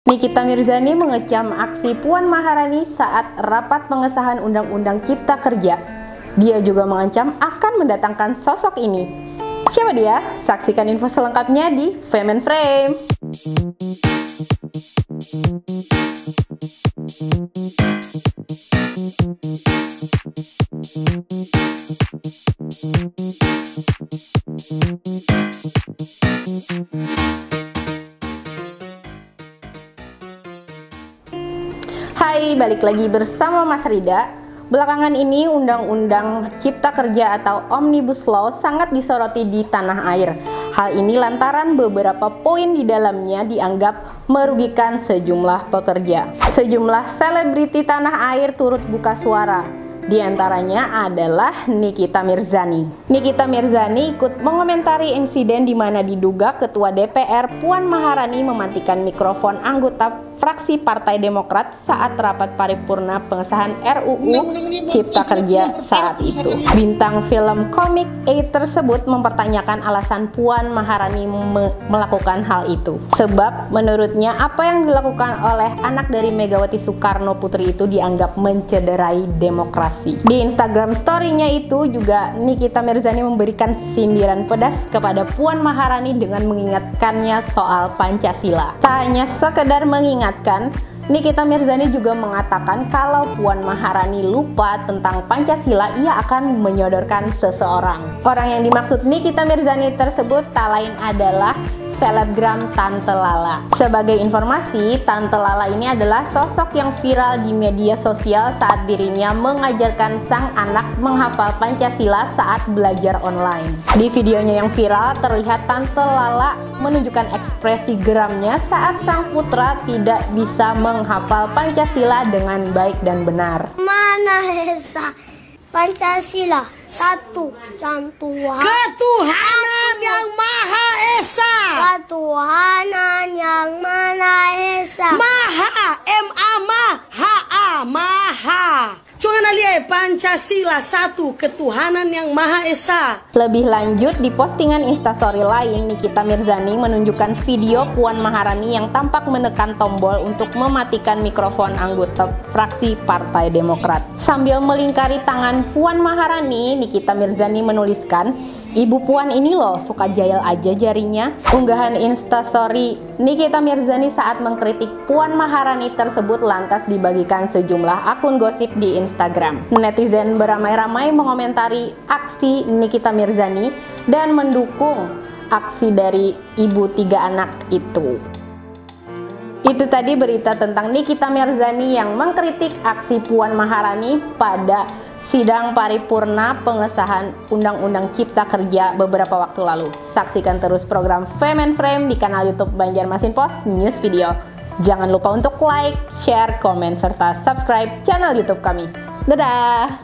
Nikita Mirzani mengecam aksi Puan Maharani saat rapat pengesahan Undang-Undang Cipta Kerja. Dia juga mengancam akan mendatangkan sosok ini. Siapa dia? Saksikan info selengkapnya di Fame and Frame. Hai, balik lagi bersama Mas Rida. Belakangan ini Undang-Undang Cipta Kerja atau Omnibus Law sangat disoroti di tanah air. Hal ini lantaran beberapa poin di dalamnya dianggap merugikan sejumlah pekerja. Sejumlah selebriti tanah air turut buka suara. Di antaranya adalah Nikita Mirzani. Nikita Mirzani ikut mengomentari insiden di mana diduga Ketua DPR Puan Maharani mematikan mikrofon anggota fraksi Partai Demokrat saat rapat paripurna pengesahan RUU Cipta Kerja saat itu. Bintang film komik A tersebut mempertanyakan alasan Puan Maharani melakukan hal itu. Sebab menurutnya apa yang dilakukan oleh anak dari Megawati Soekarno Putri itu dianggap mencederai demokrasi. Di Instagram story-nya itu juga Nikita Mirzani memberikan sindiran pedas kepada Puan Maharani dengan mengingatkannya soal Pancasila. Tak hanya sekedar mengingatkan, Nikita Mirzani juga mengatakan kalau Puan Maharani lupa tentang Pancasila, ia akan menyodorkan seseorang. Orang yang dimaksud Nikita Mirzani tersebut tak lain adalah selebgram Tante Lala. Sebagai informasi, Tante Lala ini adalah sosok yang viral di media sosial saat dirinya mengajarkan sang anak menghafal Pancasila saat belajar online. Di videonya yang viral terlihat Tante Lala menunjukkan ekspresi geramnya saat sang putra tidak bisa menghafal Pancasila dengan baik dan benar. Mana Esa? Pancasila satu, Ketuhanan yang Maha Esa. Ketuhanan yang Maha Esa. Maha, M-A-M-A-H-A, Maha. Jangan lihat Pancasila satu, Ketuhanan yang Maha Esa. Lebih lanjut, di postingan instastory lain, Nikita Mirzani menunjukkan video Puan Maharani yang tampak menekan tombol untuk mematikan mikrofon anggota fraksi Partai Demokrat. Sambil melingkari tangan Puan Maharani, Nikita Mirzani menuliskan, "Ibu Puan ini loh suka jahil aja jarinya." Unggahan instastory Nikita Mirzani saat mengkritik Puan Maharani tersebut lantas dibagikan sejumlah akun gosip di Instagram. Netizen beramai-ramai mengomentari aksi Nikita Mirzani dan mendukung aksi dari ibu 3 anak itu. Itu tadi berita tentang Nikita Mirzani yang mengkritik aksi Puan Maharani pada sidang paripurna pengesahan Undang-Undang Cipta Kerja beberapa waktu lalu. Saksikan terus program Fame and Frame di kanal YouTube Banjarmasin Post News Video. Jangan lupa untuk like, share, komen, serta subscribe channel YouTube kami. Dadah!